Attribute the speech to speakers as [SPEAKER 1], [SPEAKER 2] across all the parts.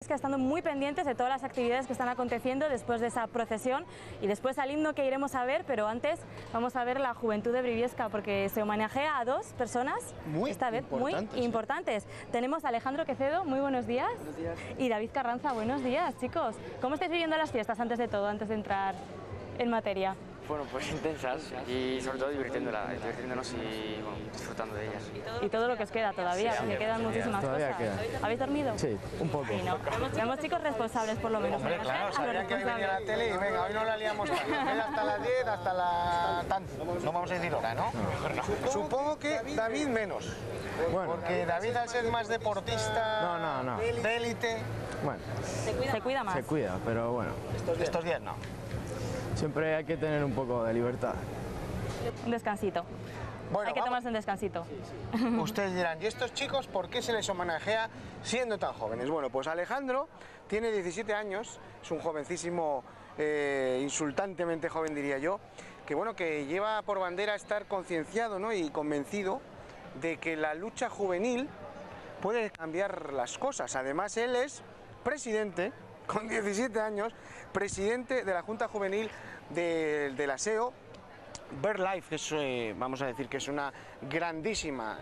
[SPEAKER 1] Estando muy pendientes de todas las actividades que están aconteciendo después de esa procesión y después al himno que iremos a ver, pero antes vamos a ver la juventud de Briviesca porque se homenajea a dos personas esta vez muy importantes. Tenemos a Alejandro Quecedo, muy buenos días.
[SPEAKER 2] Buenos días.
[SPEAKER 1] Y David Carranza, buenos días, chicos. ¿Cómo estáis viviendo las fiestas antes de todo, antes de entrar en materia?
[SPEAKER 2] Bueno, pues intensas y sobre todo divirtiéndonos y bueno, disfrutando de ellas.
[SPEAKER 1] Y todo lo que os queda todavía,
[SPEAKER 2] Sí,
[SPEAKER 1] porque quedan muchísimas cosas.
[SPEAKER 3] Queda.
[SPEAKER 1] ¿Habéis dormido?
[SPEAKER 3] Sí, un poco.
[SPEAKER 1] Sí, ¿no? Somos chicos responsables por lo menos.
[SPEAKER 4] Hombre, claro, sabían que hoy venía la tele y venga, hoy no la liamos tanto. Hasta las 10, hasta la tanto. No vamos a decir hora, ¿no? Supongo que David menos.
[SPEAKER 3] Bueno.
[SPEAKER 4] Porque David al ser más deportista,
[SPEAKER 3] No.
[SPEAKER 4] de élite,
[SPEAKER 3] Bueno,
[SPEAKER 1] Se cuida más.
[SPEAKER 3] se cuida, pero bueno,
[SPEAKER 4] estos días no.
[SPEAKER 3] siempre hay que tener un poco de libertad.
[SPEAKER 1] Un descansito.
[SPEAKER 4] Bueno,
[SPEAKER 1] Hay que tomarse un descansito.
[SPEAKER 4] Ustedes dirán, ¿y estos chicos por qué se les homenajea siendo tan jóvenes? Bueno, pues Alejandro tiene 17 años, es un jovencísimo, insultantemente joven diría yo, que bueno, que lleva por bandera estar concienciado, ¿no?, y convencido de que la lucha juvenil puede cambiar las cosas. Además, él es presidente, con 17 años, presidente de la Junta Juvenil de la SEO, BirdLife, que es, vamos a decir que es una grandísima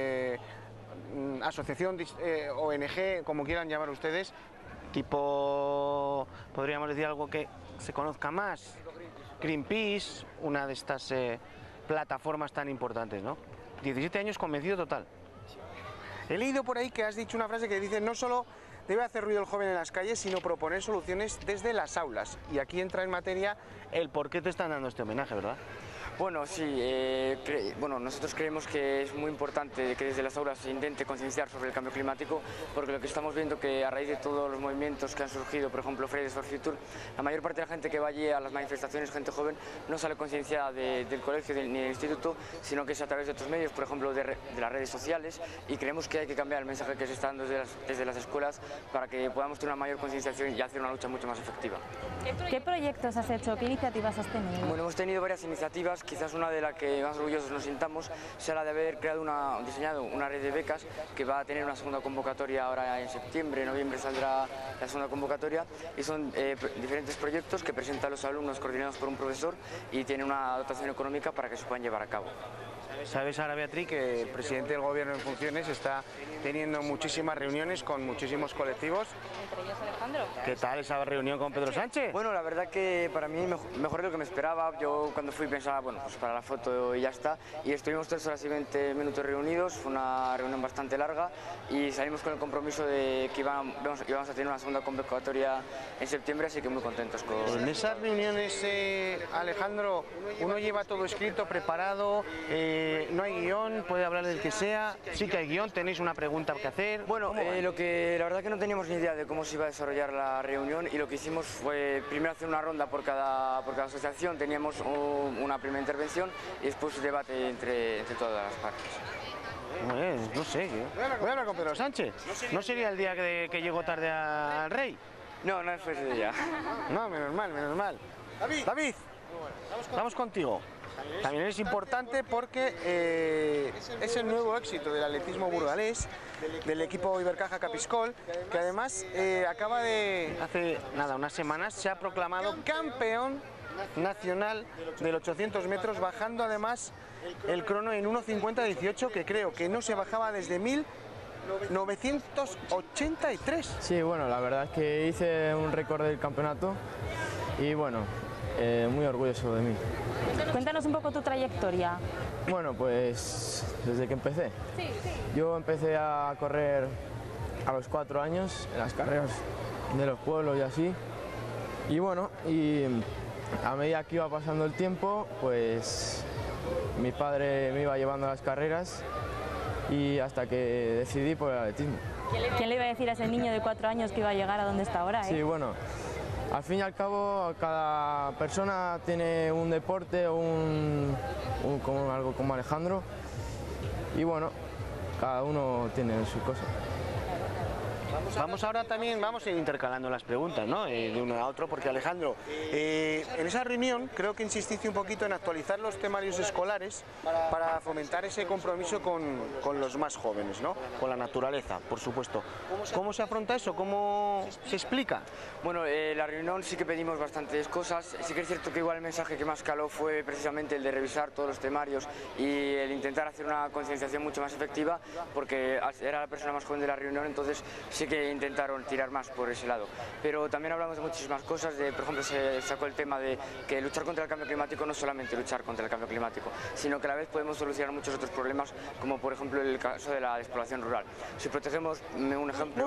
[SPEAKER 4] asociación, ONG, como quieran llamar ustedes, tipo, podríamos decir algo que se conozca más, Greenpeace, una de estas plataformas tan importantes, ¿no? 17 años convencido total. He leído por ahí que has dicho una frase que dice: no solo debe hacer ruido el joven en las calles, sino proponer soluciones desde las aulas. Y aquí entra en materia el por qué te están dando este homenaje, ¿verdad?
[SPEAKER 2] Bueno, sí, bueno, nosotros creemos que es muy importante que desde las aulas se intente concienciar sobre el cambio climático, porque lo que estamos viendo que a raíz de todos los movimientos que han surgido, por ejemplo Fridays for Future, la mayor parte de la gente que va allí a las manifestaciones, gente joven, no sale concienciada del colegio ni del instituto, sino que es a través de otros medios, por ejemplo de las redes sociales, y creemos que hay que cambiar el mensaje que se está dando desde las escuelas para que podamos tener una mayor concienciación y hacer una lucha mucho más efectiva.
[SPEAKER 1] ¿Qué proyectos has hecho? ¿Qué iniciativas has tenido?
[SPEAKER 2] Bueno, hemos tenido varias iniciativas, quizás una de las que más orgullosos nos sintamos sea la de haber diseñado una red de becas que va a tener una segunda convocatoria ahora en septiembre, noviembre saldrá la segunda convocatoria, y son diferentes proyectos que presentan los alumnos coordinados por un profesor y tienen una dotación económica para que se puedan llevar a cabo.
[SPEAKER 4] Sabes ahora, Beatriz, que el presidente del gobierno en funciones está teniendo muchísimas reuniones con muchísimos colectivos.
[SPEAKER 1] Entre ellos Alejandro.
[SPEAKER 4] ¿Qué tal esa reunión con Pedro Sánchez?
[SPEAKER 2] Bueno, la verdad que para mí mejor de lo que me esperaba. Yo cuando fui pensaba, bueno, pues para la foto y ya está. Y estuvimos 3 horas y 20 minutos reunidos, fue una reunión bastante larga y salimos con el compromiso de que íbamos a tener una segunda convocatoria en septiembre, así que muy contentos con...
[SPEAKER 4] En esas reuniones, Alejandro, uno lleva todo escrito, preparado, no hay guión, puede hablar del que sea, sí que hay guión, tenéis una pregunta que hacer.
[SPEAKER 2] Bueno, la verdad que no teníamos ni idea de cómo se iba a desarrollar la reunión, y lo que hicimos fue primero hacer una ronda por cada asociación, teníamos una primera intervención y después un debate entre todas las partes.
[SPEAKER 4] Pues, no sé, voy a hablar con Pedro Sánchez. ¿No sería el día que llegó tarde al rey?
[SPEAKER 2] No, no fue ese día.
[SPEAKER 4] No, menos mal. David, vamos contigo. También es importante porque es el nuevo éxito del atletismo burgalés, del equipo Ibercaja Capiscol, que además acaba de, hace nada, unas semanas, se ha proclamado campeón nacional del 800 metros, bajando además el crono en 1:50:18, que creo que no se bajaba desde 1983.
[SPEAKER 3] Sí, bueno, la verdad es que hice un récord del campeonato y bueno, muy orgulloso de mí.
[SPEAKER 1] Cuéntanos un poco tu trayectoria.
[SPEAKER 3] Bueno, pues desde que empecé. Yo empecé a correr a los 4 años en las carreras de los pueblos y así. Y bueno, y a medida que iba pasando el tiempo, pues mi padre me iba llevando a las carreras y hasta que decidí por el atletismo.
[SPEAKER 1] ¿Quién le iba a decir a ese niño de 4 años que iba a llegar a donde está ahora?
[SPEAKER 3] Sí, bueno, al fin y al cabo cada persona tiene un deporte o algo como Alejandro, y bueno, cada uno tiene su cosa.
[SPEAKER 4] Vamos ahora también, vamos a ir intercalando las preguntas, ¿no? De uno a otro, porque Alejandro, en esa reunión creo que insististe un poquito en actualizar los temarios escolares para fomentar ese compromiso con los más jóvenes, ¿no? Con la naturaleza, por supuesto. ¿Cómo se afronta eso? ¿Cómo se explica?
[SPEAKER 2] Bueno, la reunión sí que pedimos bastantes cosas. Sí que es cierto que igual el mensaje que más caló fue precisamente el de revisar todos los temarios y el intentar hacer una concienciación mucho más efectiva, porque era la persona más joven de la reunión, entonces sí que intentaron tirar más por ese lado. Pero también hablamos de muchísimas cosas, por ejemplo se sacó el tema de que luchar contra el cambio climático no es solamente luchar contra el cambio climático, sino que a la vez podemos solucionar muchos otros problemas, como por ejemplo el caso de la despoblación rural. Si protegemos, un ejemplo...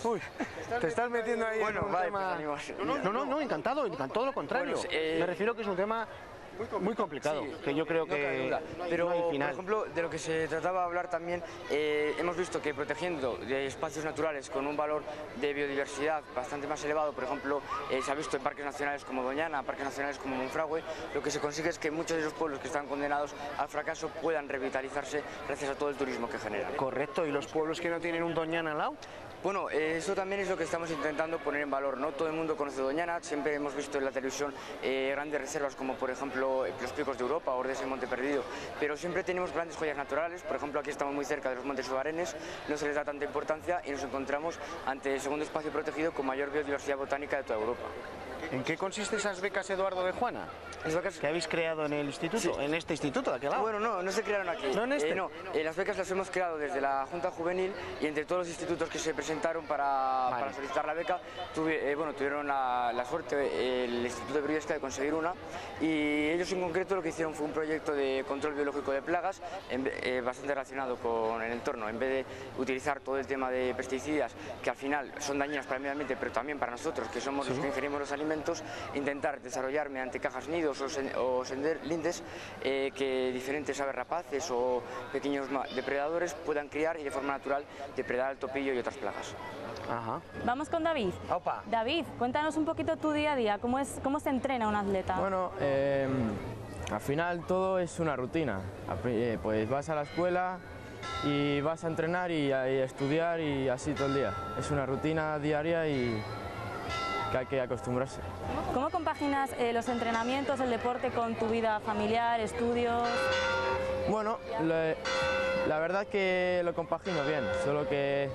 [SPEAKER 4] Te estás metiendo ahí en un tema... No, encantado, todo lo contrario.
[SPEAKER 2] Bueno,
[SPEAKER 4] me refiero que es un tema muy complicado, sí, que yo creo que
[SPEAKER 2] pero
[SPEAKER 4] no hay final.
[SPEAKER 2] Por ejemplo, de lo que se trataba de hablar también, hemos visto que protegiendo de espacios naturales con un valor de biodiversidad bastante más elevado, por ejemplo, se ha visto en parques nacionales como Doñana, parques nacionales como Monfragüe, lo que se consigue es que muchos de esos pueblos que están condenados al fracaso puedan revitalizarse gracias a todo el turismo que generan.
[SPEAKER 4] Correcto, ¿y los pueblos que no tienen un Doñana al lado?
[SPEAKER 2] Bueno, eso también es lo que estamos intentando poner en valor, ¿no? Todo el mundo conoce Doñana, siempre hemos visto en la televisión grandes reservas como por ejemplo los Picos de Europa, Ordes y Monte Perdido, pero siempre tenemos grandes joyas naturales, por ejemplo aquí estamos muy cerca de los Montes Obarenes, no se les da tanta importancia y nos encontramos ante el segundo espacio protegido con mayor biodiversidad botánica de toda Europa.
[SPEAKER 4] ¿En qué consisten esas becas Eduardo de Juana? ¿Las becas que habéis creado en el instituto? Sí. ¿En este instituto de aquel lado?
[SPEAKER 2] Bueno, no se crearon aquí.
[SPEAKER 4] ¿No en este?
[SPEAKER 2] No, las becas las hemos creado desde la Junta Juvenil y entre todos los institutos que se presentaron para solicitar la beca, tuvieron la suerte el Instituto de Briviesca de conseguir una, y ellos en concreto lo que hicieron fue un proyecto de control biológico de plagas bastante relacionado con el entorno. En vez de utilizar todo el tema de pesticidas, que al final son dañinas para el medio ambiente, pero también para nosotros, que somos los que ingerimos los alimentos, intentar desarrollar mediante cajas nidos o lindes que diferentes aves rapaces o pequeños depredadores puedan criar y de forma natural depredar al topillo y otras plagas.
[SPEAKER 4] Ajá.
[SPEAKER 1] Vamos con David.
[SPEAKER 4] Opa.
[SPEAKER 1] David, cuéntanos un poquito tu día a día, ¿cómo se entrena un atleta?
[SPEAKER 3] Bueno, al final todo es una rutina. Pues vas a la escuela y vas a entrenar y a estudiar y así todo el día. Es una rutina diaria y que hay que acostumbrarse.
[SPEAKER 1] ¿Cómo compaginas los entrenamientos, el deporte con tu vida familiar, estudios?
[SPEAKER 3] Bueno, la verdad que lo compagino bien, solo que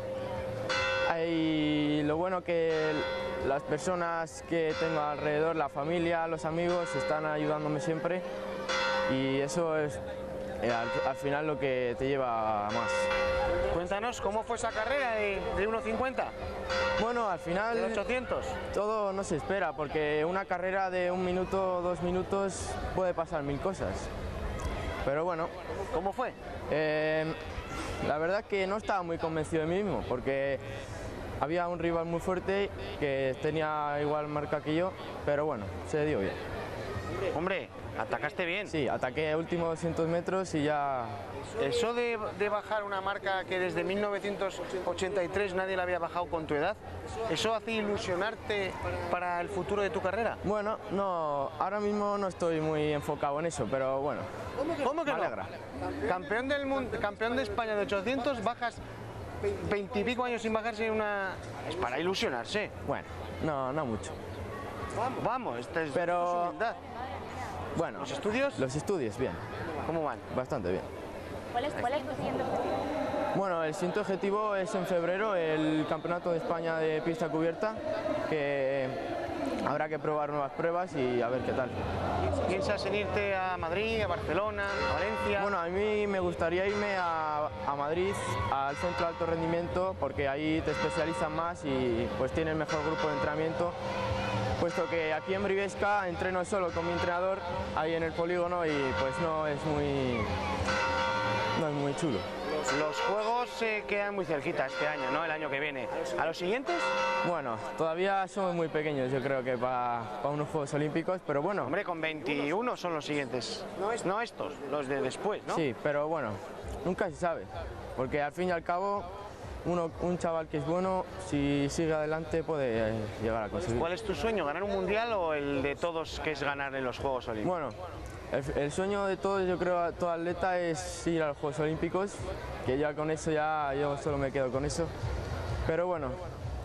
[SPEAKER 3] lo bueno que las personas que tengo alrededor, la familia, los amigos, están ayudándome siempre y eso es al final lo que te lleva a más.
[SPEAKER 4] Cuéntanos, ¿cómo fue esa carrera de 1.50?
[SPEAKER 3] Bueno, al final...
[SPEAKER 4] ¿De 800?
[SPEAKER 3] Todo no se espera, porque una carrera de 1 minuto, 2 minutos puede pasar 1000 cosas. Pero bueno...
[SPEAKER 4] ¿Cómo fue?
[SPEAKER 3] La verdad que no estaba muy convencido de mí mismo, porque había un rival muy fuerte que tenía igual marca que yo, pero bueno, se dio bien.
[SPEAKER 4] Hombre, atacaste bien.
[SPEAKER 3] Sí, ataqué últimos 200 metros y ya...
[SPEAKER 4] Eso de bajar una marca que desde 1983 nadie la había bajado con tu edad, ¿eso hace ilusionarte para el futuro de tu carrera?
[SPEAKER 3] Bueno, no, ahora mismo no estoy muy enfocado en eso, pero bueno.
[SPEAKER 4] ¿Cómo que
[SPEAKER 3] me alegra?
[SPEAKER 4] No? Campeón del mundo, campeón de España de 800, bajas 20 y pico años sin bajarse una... Es para ilusionarse.
[SPEAKER 3] Bueno, no mucho.
[SPEAKER 4] Vamos, esta es humildad.
[SPEAKER 3] Bueno,
[SPEAKER 4] ¿los estudios?
[SPEAKER 3] Los estudios, bien.
[SPEAKER 4] ¿Cómo van?
[SPEAKER 3] Bastante bien.
[SPEAKER 1] ¿Cuál es tu siguiente objetivo?
[SPEAKER 3] Bueno, el siguiente objetivo es en febrero el Campeonato de España de pista cubierta, que habrá que probar nuevas pruebas y a ver qué tal.
[SPEAKER 4] ¿Piensas en irte a Madrid, a Barcelona, a Valencia?
[SPEAKER 3] Bueno, a mí me gustaría irme a Madrid, al Centro de Alto Rendimiento, porque ahí te especializan más y pues tienes mejor grupo de entrenamiento. Puesto que aquí en Briviesca entreno solo con mi entrenador ahí en el polígono y pues no es muy chulo.
[SPEAKER 4] Los juegos se quedan muy cerquita este año, ¿no? El año que viene. ¿A los siguientes?
[SPEAKER 3] Bueno, todavía somos muy pequeños, yo creo que para unos Juegos Olímpicos, pero bueno.
[SPEAKER 4] Hombre, con 21 son los siguientes, no estos, los de después, ¿no?
[SPEAKER 3] Sí, pero bueno, nunca se sabe, porque al fin y al cabo un chaval que es bueno, si sigue adelante puede llegar a conseguir.
[SPEAKER 4] ¿Cuál es tu sueño, ganar un mundial o el de todos que es ganar en los Juegos Olímpicos?
[SPEAKER 3] Bueno, el sueño de todos, yo creo, todo atleta es ir a los Juegos Olímpicos, que ya con eso yo solo me quedo con eso. Pero bueno,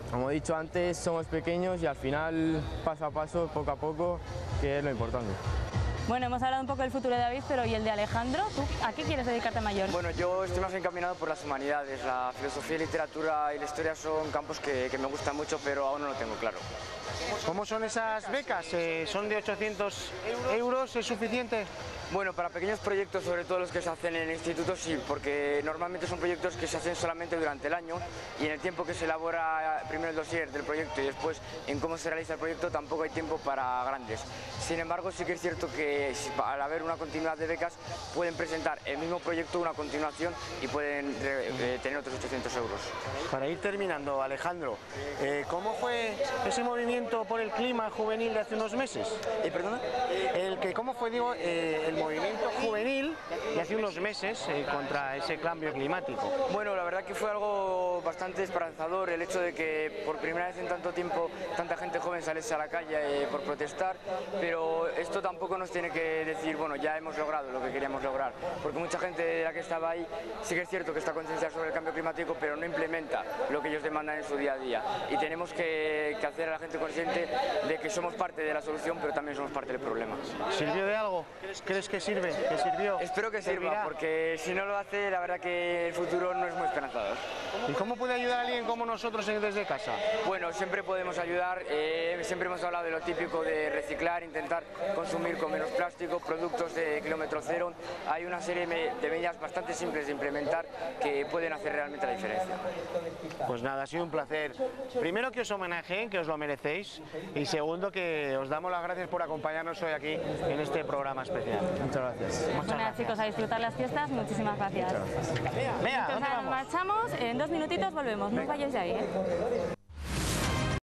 [SPEAKER 3] como he dicho antes, somos pequeños y al final, paso a paso, poco a poco, que es lo importante.
[SPEAKER 1] Bueno, hemos hablado un poco del futuro de David, pero ¿y el de Alejandro? ¿Tú a qué quieres dedicarte mayor?
[SPEAKER 2] Bueno, yo estoy más encaminado por las humanidades. La filosofía, literatura y la historia son campos que me gustan mucho, pero aún no lo tengo claro.
[SPEAKER 4] ¿Cómo son esas becas? ¿Son de 800 euros? ¿Es suficiente?
[SPEAKER 2] Bueno, para pequeños proyectos, sobre todo los que se hacen en el instituto, sí, porque normalmente son proyectos que se hacen solamente durante el año y en el tiempo que se elabora primero el dossier del proyecto y después en cómo se realiza el proyecto tampoco hay tiempo para grandes. Sin embargo, sí que es cierto que al haber una continuidad de becas pueden presentar el mismo proyecto, una continuación y pueden tener otros 800 euros.
[SPEAKER 4] Para ir terminando, Alejandro, ¿cómo fue ese movimiento por el clima juvenil de hace unos meses?
[SPEAKER 2] ¿Perdona?
[SPEAKER 4] ¿Cómo fue, digo, el movimiento juvenil de hace unos meses contra ese cambio climático?
[SPEAKER 2] Bueno, la verdad que fue algo bastante esperanzador el hecho de que por primera vez en tanto tiempo tanta gente joven saliese a la calle por protestar, pero esto tampoco nos tiene que decir, bueno, ya hemos logrado lo que queríamos lograr, porque mucha gente de la que estaba ahí sí que es cierto que está concienciada sobre el cambio climático, pero no implementa lo que ellos demandan en su día a día y tenemos que hacer a la gente consciente de que somos parte de la solución, pero también somos parte del problema.
[SPEAKER 4] ¿Sirvió de algo? ¿Crees que sirve? ¿Que sirvió?
[SPEAKER 2] Espero que sirva, porque si no lo hace, la verdad que el futuro no es muy esperanzador.
[SPEAKER 4] ¿Y cómo puede ayudar a alguien como nosotros desde casa?
[SPEAKER 2] Bueno, siempre podemos ayudar, siempre hemos hablado de lo típico de reciclar, intentar consumir con menos plástico, productos de kilómetro cero. Hay una serie de medidas bastante simples de implementar que pueden hacer realmente la diferencia.
[SPEAKER 4] Pues nada, ha sido un placer. Primero que os homenajeen, que os lo merecéis, y segundo que os damos las gracias por acompañarnos hoy aquí en este programa especial.
[SPEAKER 3] Muchas gracias.
[SPEAKER 1] Bueno, chicos, a disfrutar las fiestas, muchísimas gracias.
[SPEAKER 4] Lea,
[SPEAKER 1] Entonces,
[SPEAKER 4] ¿dónde
[SPEAKER 1] nos
[SPEAKER 4] vamos?
[SPEAKER 1] marchamos, en 2 minutitos volvemos, no os vayáis de ahí, ¿eh?